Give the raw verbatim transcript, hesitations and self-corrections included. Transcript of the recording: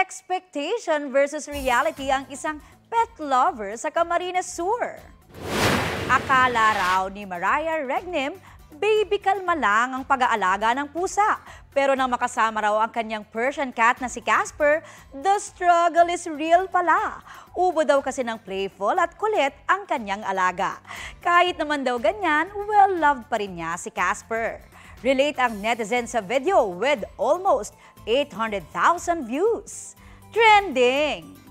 expectation versus reality ang isang pet lover sa Camarines Sur. Akala raw ni Mariah Regnim, baby kalma lang ang pag-aalaga ng pusa. Pero nang makasama raw ang kanyang Persian cat na si Casper, the struggle is real pala. Ubo daw kasi ng playful at kulit ang kanyang alaga. Kahit naman daw ganyan, well-loved pa rin niya si Casper. Relate ang netizen sa video with almost eight hundred thousand views. Trending!